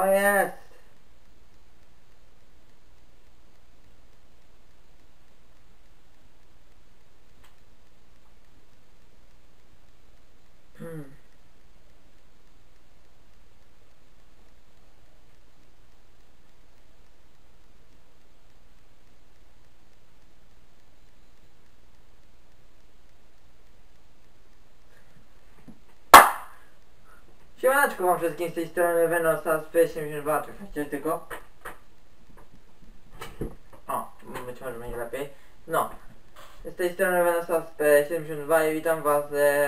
jest? Siemaneczko wam wszystkim, z tej strony Venom Stars 72, czekajcie tylko. O, być może będzie lepiej. No, z tej strony Venom Stars 72 i witam was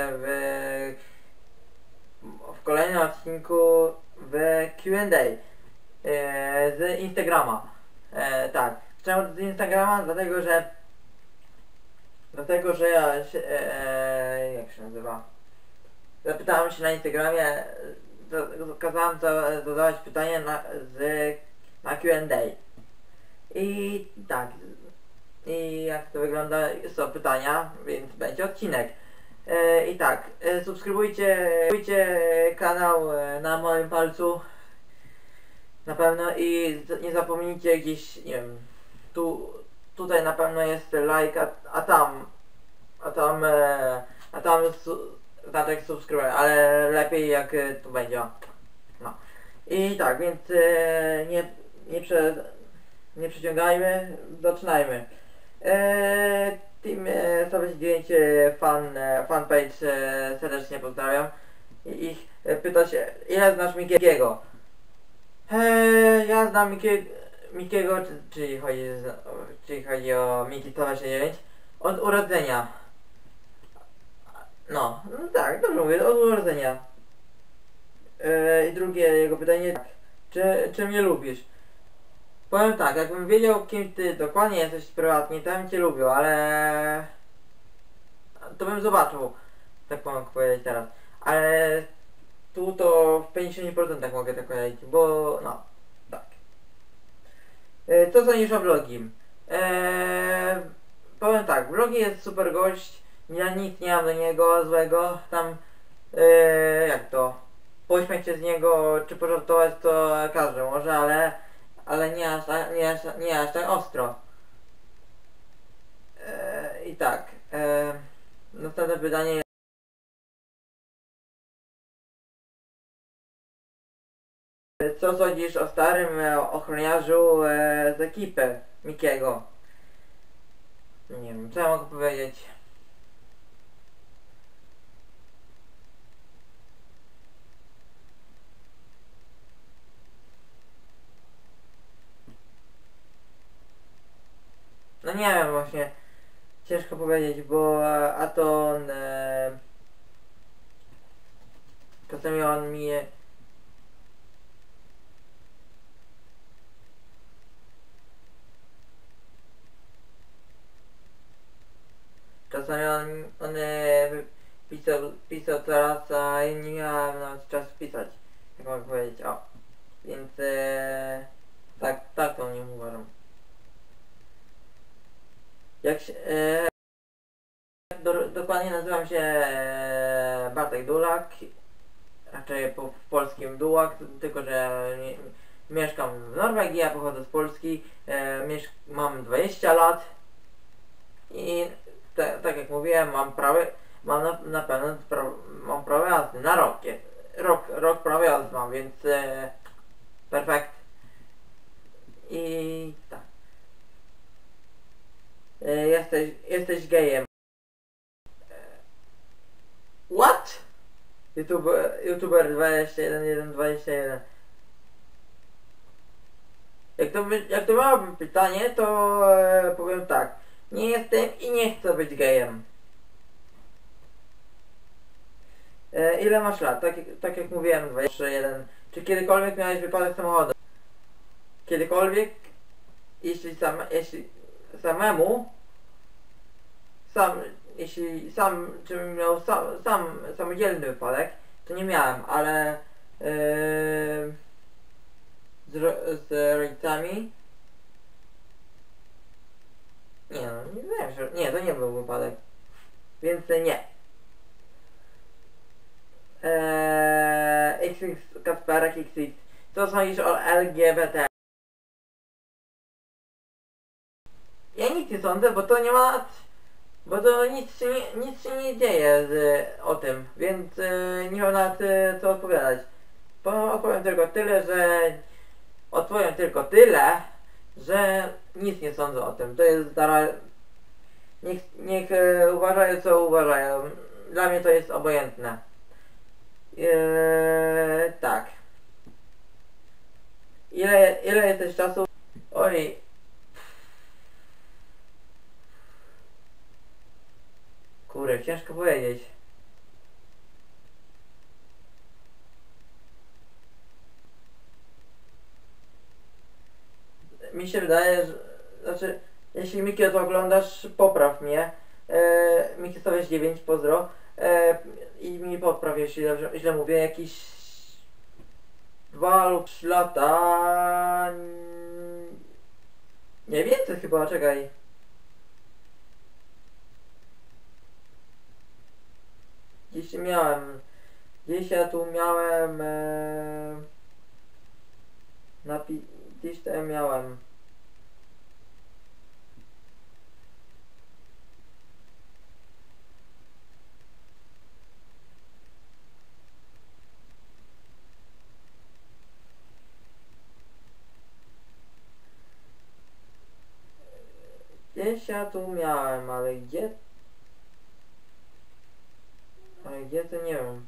w kolejnym odcinku w Q&A z Instagrama. Tak, czemu z Instagrama? Dlatego, że ja się, jak się nazywa? Zapytałem się na Instagramie, kazałem zadawać pytania na Q&A. I tak, i jak to wygląda, są pytania, więc będzie odcinek. I tak, subskrybujcie kanał na moim palcu, na pewno, i nie zapomnijcie gdzieś, nie wiem, tutaj na pewno jest like, a tam znaczek subskrybuję, ale lepiej jak tu będzie. No. I tak, więc nie przeciągajmy, zaczynajmy. Team sobie zdjęcie fanpage serdecznie pozdrawiam. I pyta się, ile znasz Mikiego? Ja znam Mikiego, czyli chodzi o Miki 129 od urodzenia. No tak, dobrze mówię, od urodzenia. I drugie jego pytanie, tak, czy mnie lubisz? Powiem tak, jakbym wiedział, kim ty dokładnie jesteś prywatnie, to bym cię lubił, ale to bym zobaczył, tak mogę powiedzieć teraz. Ale tu to w 50% mogę tak powiedzieć, bo no, tak. Co sądzisz o vlogim? Powiem tak, vlogi jest super gość, ja nic nie mam do niego złego, tam jak to, pośmiać się z niego czy pożartować to każdy może, ale nie aż tak ostro. I tak, następne pytanie. Co sądzisz o starym ochroniarzu z ekipy Mikiego? Nie wiem, co ja mogę powiedzieć. No nie wiem właśnie, ciężko powiedzieć, bo czasami on mi czasami on pisał teraz, a ja nie miałem nawet czasu pisać, jak mogę powiedzieć, o. Więc tak to nie uważam. Jak się, dokładnie nazywam się Bartek Dulak, raczej w polskim Dulak, tylko że mieszkam w Norwegii, ja pochodzę z Polski, mam 20 lat i tak jak mówiłem, mam na pewno mam prawo jazdy na rok prawo jazdy mam, więc perfekt. I tak. Jesteś gejem. What? YouTuber 21. Jak to miałoby pytanie, to powiem tak. Nie jestem i nie chcę być gejem. Ile masz lat? Tak jak mówiłem, 21. Czy kiedykolwiek miałeś wypadek samochodu? Kiedykolwiek? Jeśli samemu, czym miał samodzielny wypadek, to nie miałem, ale z rodzicami, nie no, nie wiem, że nie, to nie był wypadek, więc nie. XX Kasperek XX Co sądzisz o LGBT? Ja nic nie sądzę, bo to nie ma... Bo to nic się nie dzieje o tym, więc nie ma na co odpowiadać. Odpowiem tylko tyle, że... Odpowiem tylko tyle, że nic nie sądzę o tym. To jest niech uważają co uważają. Dla mnie to jest obojętne. Tak. Ile jesteś czasu? Oj. Kurde, ciężko powiedzieć. Mi się wydaje, że... Znaczy, jeśli Miki to oglądasz, popraw mnie. Miki 109, pozdro. I mi popraw, jeśli źle mówię, jakieś 2 lub 3 lata. Nie więcej chyba, czekaj. Gdzieś ja tu miałem gdzieś to ja miałem. Gdzieś ja tu miałem, ale gdzie? Ale gdzie to nie wiem.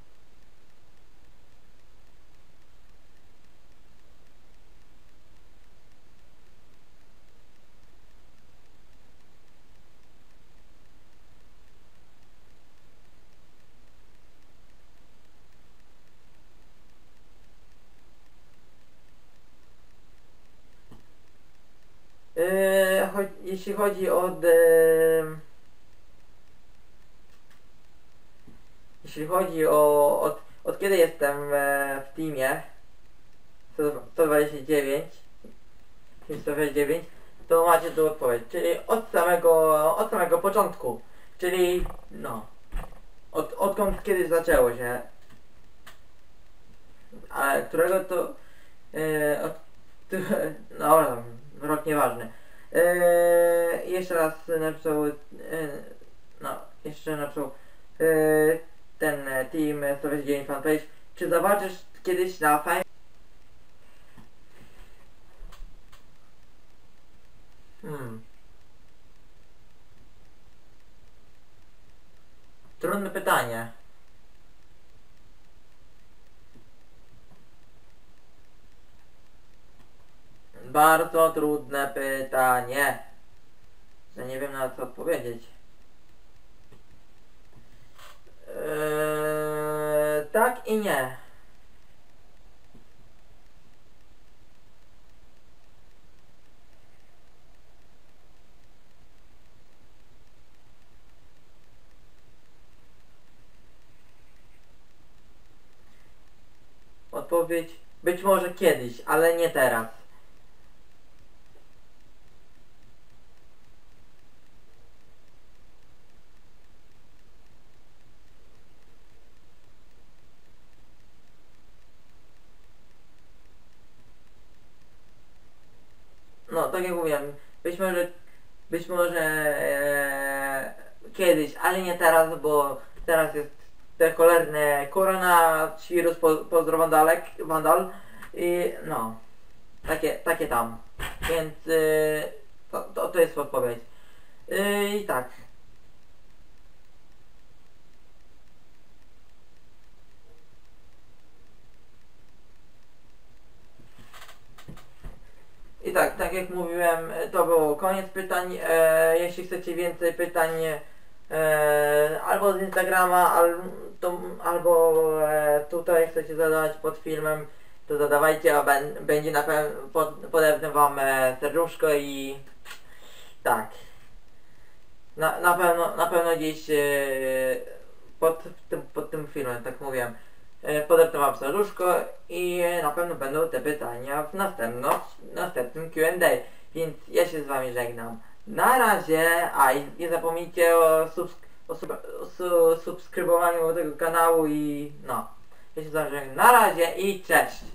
Jeśli chodzi jeśli chodzi od kiedy jestem w teamie 129, to macie tu odpowiedź, czyli od samego początku, czyli no, odkąd kiedyś zaczęło się, ale którego to dobra, rok nieważny. Jeszcze raz napisał, jeszcze napisał ten team 129 fanpage. Czy zobaczysz kiedyś na Fame? Trudne pytanie. Bardzo trudne pytanie. Ja nie wiem na co odpowiedzieć. Tak i nie. Odpowiedź być może kiedyś, ale nie teraz. No, tak jak mówiłem, być może kiedyś, ale nie teraz, bo teraz jest ten cholerny koronawirus, pozdro Wandal i no, takie tam, więc to jest odpowiedź. I tak. I tak jak mówiłem, to było koniec pytań. Jeśli chcecie więcej pytań albo z Instagrama, albo tutaj chcecie zadawać pod filmem, to zadawajcie, a będzie na pewno podepnę wam serduszko i tak. Na pewno gdzieś pod tym filmem, tak mówiłem. Podepnę wam serduszko i na pewno będą te pytania w następnym Q&A. Więc ja się z wami żegnam. Na razie, a i nie zapomnijcie o subskrybowaniu tego kanału i no. Ja się z wami żegnam. Na razie i cześć!